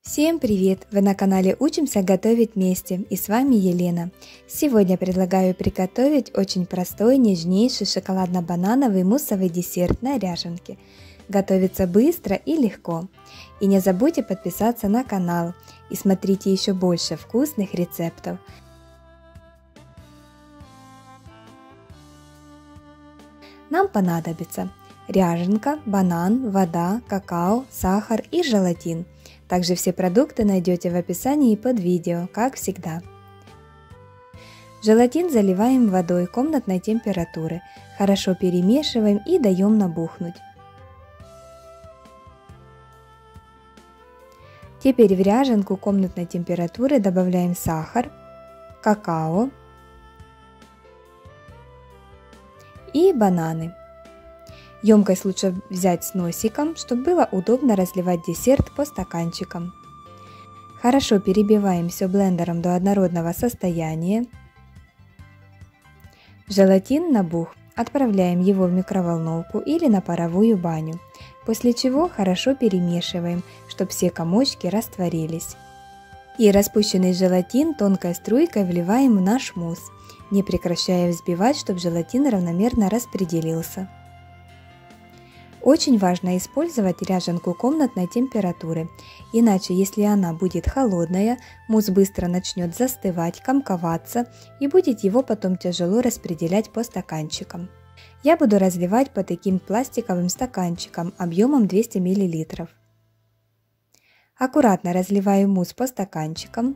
Всем привет! Вы на канале Учимся готовить вместе, и с вами Елена. Сегодня предлагаю приготовить очень простой, нежнейший шоколадно-банановый муссовый десерт на ряженке. Готовится быстро и легко. И не забудьте подписаться на канал и смотрите еще больше вкусных рецептов. Нам понадобится ряженка, банан, вода, какао, сахар и желатин. Также все продукты найдете в описании под видео, как всегда. Желатин заливаем водой комнатной температуры, хорошо перемешиваем и даем набухнуть. Теперь в ряженку комнатной температуры добавляем сахар, какао и бананы. Емкость лучше взять с носиком, чтобы было удобно разливать десерт по стаканчикам. Хорошо перебиваем все блендером до однородного состояния. Желатин набух, отправляем его в микроволновку или на паровую баню, после чего хорошо перемешиваем, чтобы все комочки растворились. И распущенный желатин тонкой струйкой вливаем в наш мусс, не прекращая взбивать, чтобы желатин равномерно распределился. Очень важно использовать ряженку комнатной температуры, иначе если она будет холодная, мусс быстро начнет застывать, комковаться и будет его потом тяжело распределять по стаканчикам. Я буду разливать по таким пластиковым стаканчикам объемом 200 мл. Аккуратно разливаю мусс по стаканчикам.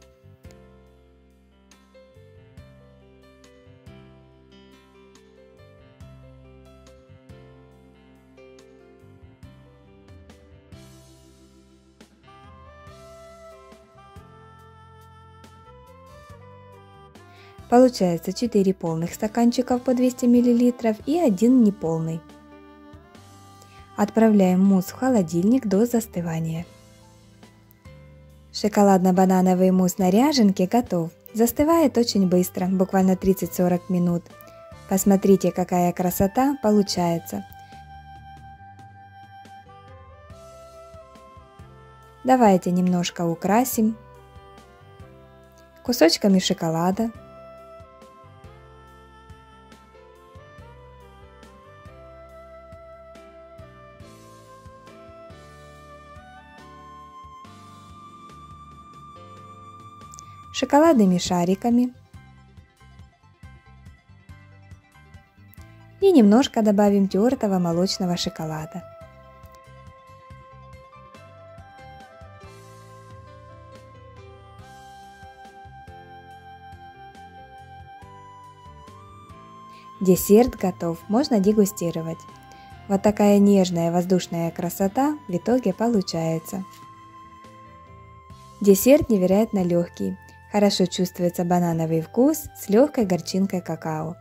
Получается 4 полных стаканчиков по 200 мл и 1 неполный. Отправляем мусс в холодильник до застывания. Шоколадно-банановый мусс на ряженке готов. Застывает очень быстро, буквально 30-40 минут. Посмотрите, какая красота получается. Давайте немножко украсим кусочками шоколада. Шоколадными шариками и немножко добавим тертого молочного шоколада. Десерт готов, можно дегустировать. Вот такая нежная воздушная красота в итоге получается. Десерт невероятно легкий. Хорошо чувствуется банановый вкус с легкой горчинкой какао.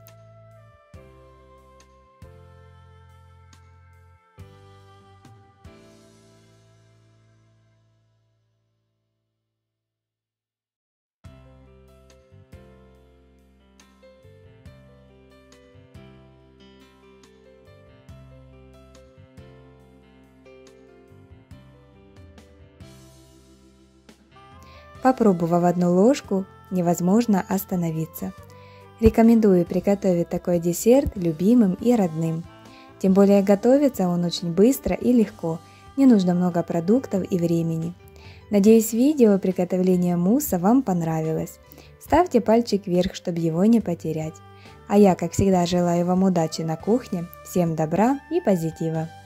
Попробовав одну ложку, невозможно остановиться. Рекомендую приготовить такой десерт любимым и родным. Тем более готовится он очень быстро и легко, не нужно много продуктов и времени. Надеюсь, видео приготовления мусса вам понравилось. Ставьте пальчик вверх, чтобы его не потерять. А я, как всегда, желаю вам удачи на кухне, всем добра и позитива!